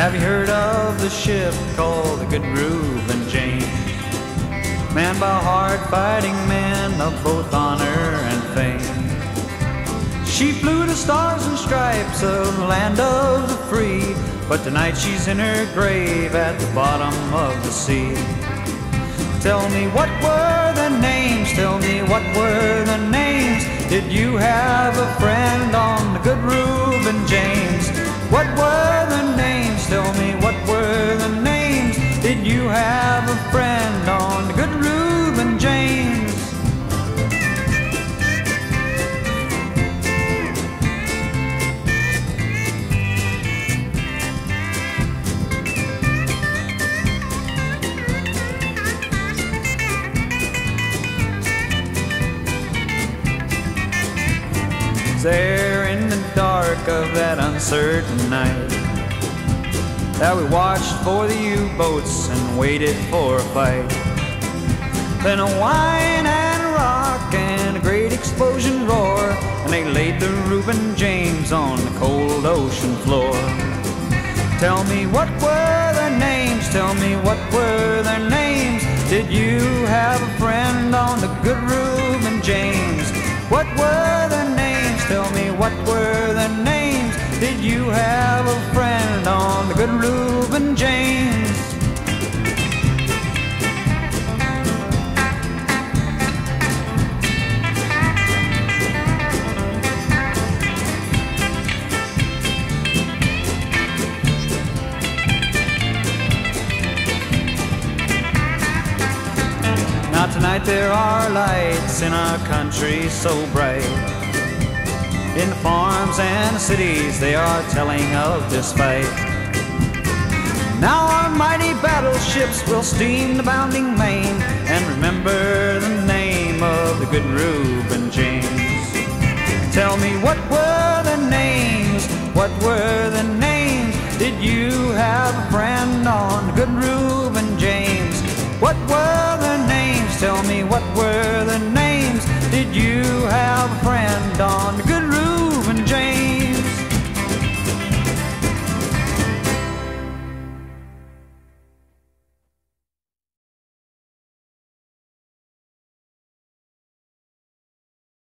Have you heard of the ship called the Good Reuben James? Manned by hard-fighting men of both honor and fame. She flew the stars and stripes of the land of the free, but tonight she's in her grave at the bottom of the sea. Tell me what were the names, tell me what were the names. Did you have a friend on the Good Reuben James? What were the names, tell me what were the names. Did you have a friend on the Good Reuben James? There in the dark of that uncertain night that we watched for the U-boats and waited for a fight. Then a whine and a rock and a great explosion roar, and they laid the Reuben James on the cold ocean floor. Tell me what were their names, tell me what were their names. Did you have a friend on the Good Reuben James? What were their names, tell me what were their names. Did you have a friend on the Good Reuben James? Now tonight there are lights in our country so bright. In the farms and the cities they are telling of this fight. Now our mighty battleships will steam the bounding main and remember the name of the Good Reuben James. Tell me what were the names, what were the names. Did you have a friend on the Good Reuben James? What were the names, tell me what were the names. Did you have a friend on the